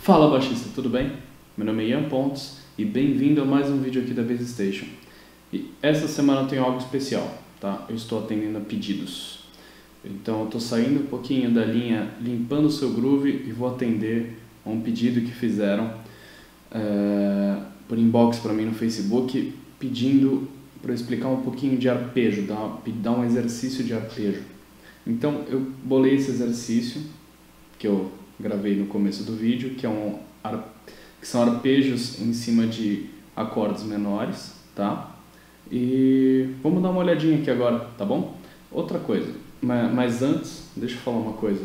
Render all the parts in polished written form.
Fala baixista, tudo bem? Meu nome é Ian Pontes e bem-vindo a mais um vídeo aqui da Bass Station. E essa semana eu tenho algo especial, tá? Eu estou atendendo a pedidos. Então eu estou saindo um pouquinho da linha limpando o seu groove e vou atender a um pedido que fizeram por inbox para mim no Facebook, pedindo para eu explicar um pouquinho de arpejo, dar um exercício de arpejo. Então eu bolei esse exercício que eu gravei no começo do vídeo, que são arpejos em cima de acordes menores, tá? E vamos dar uma olhadinha aqui agora, tá bom? Outra coisa, mas antes, deixa eu falar uma coisa.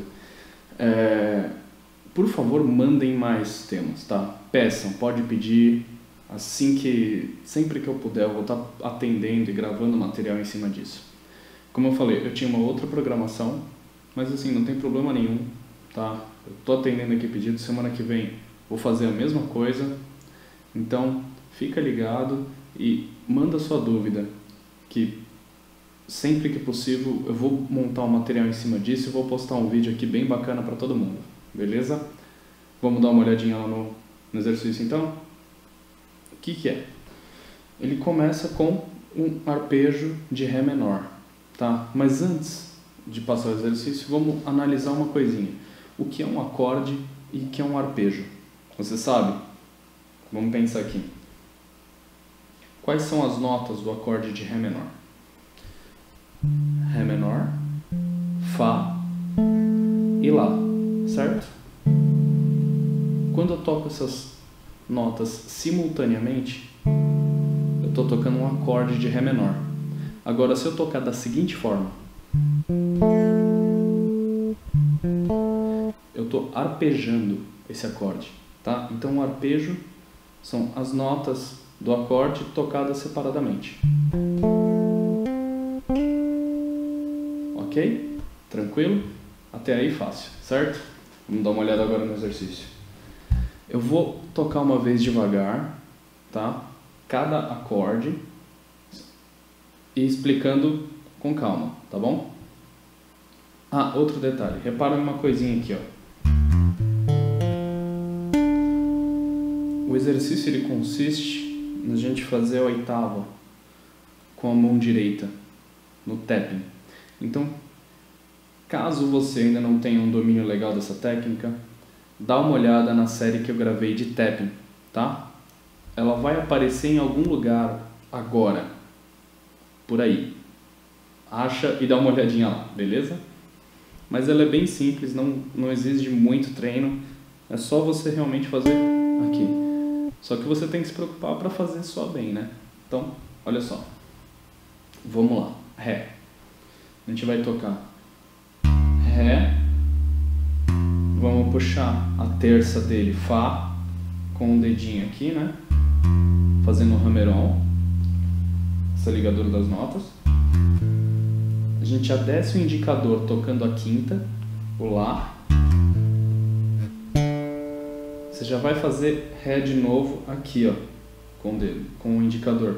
Por favor, mandem mais temas, tá? Peçam, pode pedir, sempre que eu puder, eu vou estar atendendo e gravando material em cima disso. Como eu falei, eu tinha uma outra programação, mas assim, não tem problema nenhum, tá? Eu tô atendendo aqui pedido, semana que vem vou fazer a mesma coisa, então fica ligado e manda sua dúvida, que sempre que possível eu vou montar um material em cima disso e vou postar um vídeo aqui bem bacana para todo mundo, beleza? Vamos dar uma olhadinha lá no exercício então? O que é? Ele começa com um arpejo de Ré menor, tá? Mas antes de passar o exercício, vamos analisar uma coisinha. O que é um acorde e o que é um arpejo? Você sabe? Vamos pensar aqui. Quais são as notas do acorde de Ré menor? Ré menor, Fá e Lá, certo? Quando eu toco essas notas simultaneamente, eu estou tocando um acorde de Ré menor. Agora, se eu tocar da seguinte forma, eu estou arpejando esse acorde, tá? Então o arpejo são as notas do acorde tocadas separadamente. Ok? Tranquilo? Até aí fácil, certo? Vamos dar uma olhada agora no exercício. Eu vou tocar uma vez devagar, tá? Cada acorde e explicando com calma, tá bom? Ah, outro detalhe. Repara uma coisinha aqui, ó. O exercício ele consiste na gente fazer a oitava com a mão direita no tapping. Então, caso você ainda não tenha um domínio legal dessa técnica, dá uma olhada na série que eu gravei de tapping, tá? Ela vai aparecer em algum lugar agora, por aí. Acha e dá uma olhadinha lá, beleza? Mas ela é bem simples, não exige muito treino, é só você realmente fazer aqui. Só que você tem que se preocupar para fazer só bem, né? Então, olha só. Vamos lá. Ré. A gente vai tocar Ré. Vamos puxar a terça dele, Fá, com o dedinho aqui, né? Fazendo um hammer-on. Essa ligadura das notas. A gente já desce o indicador tocando a quinta, o Lá. Você já vai fazer Ré de novo aqui, ó, com o dedo, com o indicador.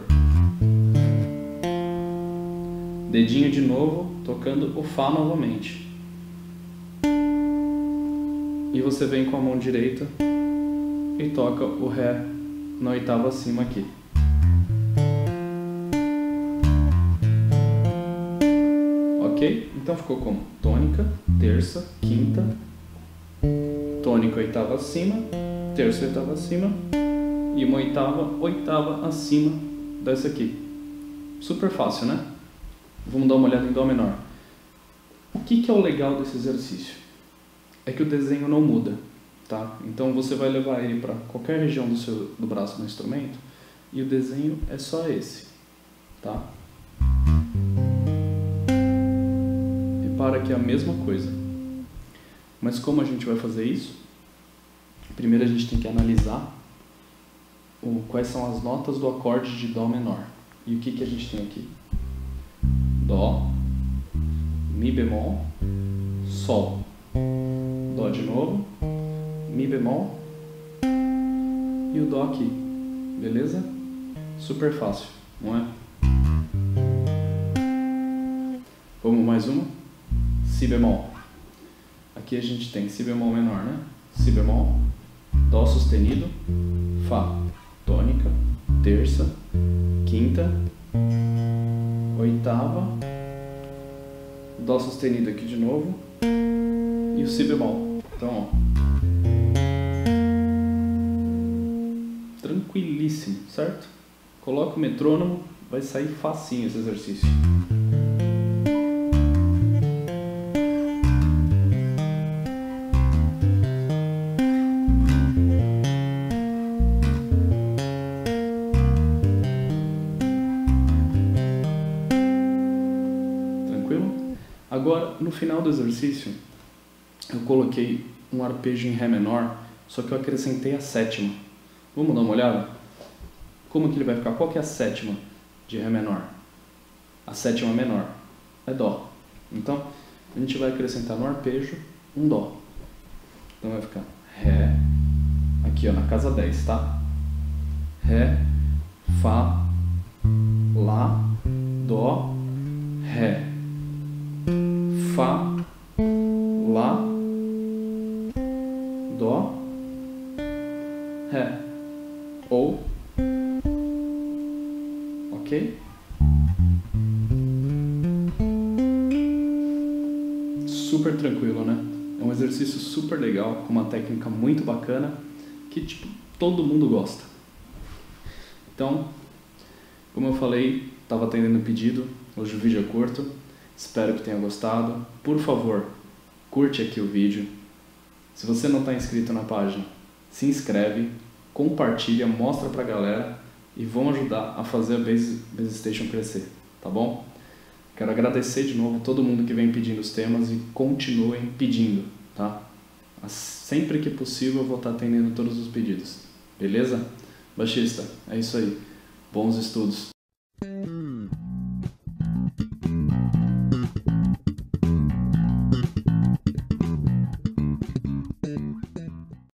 Dedinho de novo, tocando o Fá novamente. E você vem com a mão direita e toca o Ré na oitava acima aqui. Ok? Então ficou como tônica, terça, quinta, tônica, oitava acima, terça, oitava acima e uma oitava acima dessa aqui. Super fácil, né? Vamos dar uma olhada em Dó menor. O que é o legal desse exercício? É que o desenho não muda, tá? Então você vai levar ele para qualquer região do braço do instrumento e o desenho é só esse, tá? Repara que é a mesma coisa. Mas como a gente vai fazer isso? Primeiro a gente tem que analisar quais são as notas do acorde de Dó menor. E o que a gente tem aqui? Dó, Mi bemol, Sol. Dó de novo, Mi bemol e o Dó aqui. Beleza? Super fácil, não é? Vamos mais uma? Si bemol. Aqui a gente tem Si bemol menor, né? Si bemol, Dó sustenido, Fá, tônica, terça, quinta, oitava, Dó sustenido aqui de novo e o Si bemol. Então, ó, tranquilíssimo, certo? Coloca o metrônomo, vai sair facinho esse exercício. Agora, no final do exercício, eu coloquei um arpejo em Ré menor, só que eu acrescentei a sétima. Vamos dar uma olhada? Como que ele vai ficar? Qual que é a sétima de Ré menor? A sétima menor é Dó. Então, a gente vai acrescentar no arpejo um Dó. Então vai ficar Ré, aqui ó, na casa 10, tá? Ré, Fá, Lá, Dó, Ré. Fá, Lá, Dó, Ré, ou, ok? Super tranquilo, né? É um exercício super legal, com uma técnica muito bacana, que tipo, todo mundo gosta. Então, como eu falei, estava atendendo pedido, hoje o vídeo é curto. Espero que tenha gostado. Por favor, curte aqui o vídeo. Se você não está inscrito na página, se inscreve, compartilha, mostra pra galera e vamos ajudar a fazer a Base Station crescer, tá bom? Quero agradecer de novo todo mundo que vem pedindo os temas e continuem pedindo, tá? Sempre que possível eu vou estar atendendo todos os pedidos, beleza? Baixista, é isso aí. Bons estudos!